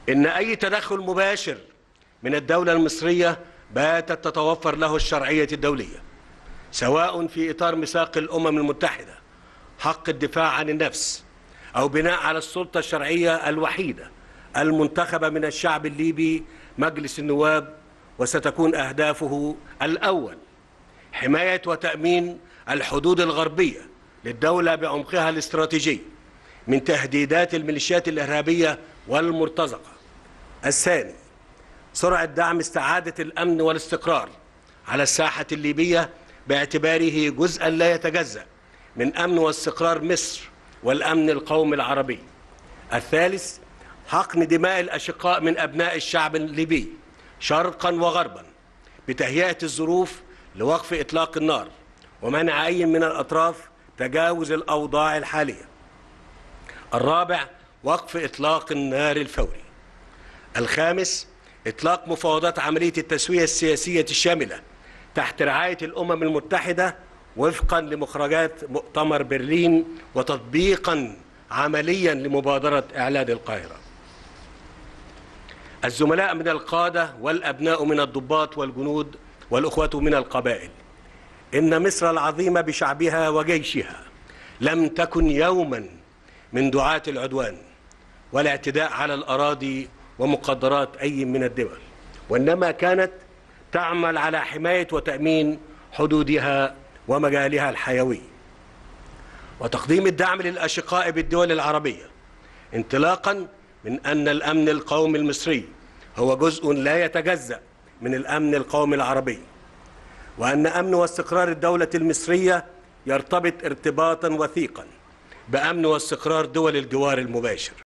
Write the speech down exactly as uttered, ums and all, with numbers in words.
إن أي تدخل مباشر من الدولة المصرية باتت تتوفر له الشرعية الدولية، سواء في إطار ميثاق الأمم المتحدة حق الدفاع عن النفس أو بناء على السلطة الشرعية الوحيدة المنتخبة من الشعب الليبي مجلس النواب. وستكون أهدافه الأول حماية وتأمين الحدود الغربية للدولة بعمقها الاستراتيجي من تهديدات الميليشيات الإرهابية والمرتزقة. الثاني سرعة دعم استعادة الأمن والاستقرار على الساحة الليبية باعتباره جزءا لا يتجزأ من أمن واستقرار مصر والأمن القومي العربي. الثالث حقن دماء الأشقاء من أبناء الشعب الليبي شرقا وغربا بتهيئة الظروف لوقف إطلاق النار ومنع أي من الأطراف تجاوز الأوضاع الحالية. الرابع وقف إطلاق النار الفوري. الخامس إطلاق مفاوضات عملية التسوية السياسية الشاملة تحت رعاية الأمم المتحدة وفقا لمخرجات مؤتمر برلين وتطبيقا عمليا لمبادرة إعلان القاهرة. الزملاء من القادة والأبناء من الضباط والجنود والأخوة من القبائل، إن مصر العظيمة بشعبها وجيشها لم تكن يوما من دعاة العدوان والاعتداء على الأراضي ومقدرات أي من الدول، وإنما كانت تعمل على حماية وتأمين حدودها ومجالها الحيوي وتقديم الدعم للأشقاء بالدول العربية، انطلاقا من أن الأمن القومي المصري هو جزء لا يتجزأ من الأمن القومي العربي، وأن أمن واستقرار الدولة المصرية يرتبط ارتباطا وثيقا بأمن واستقرار دول الجوار المباشر.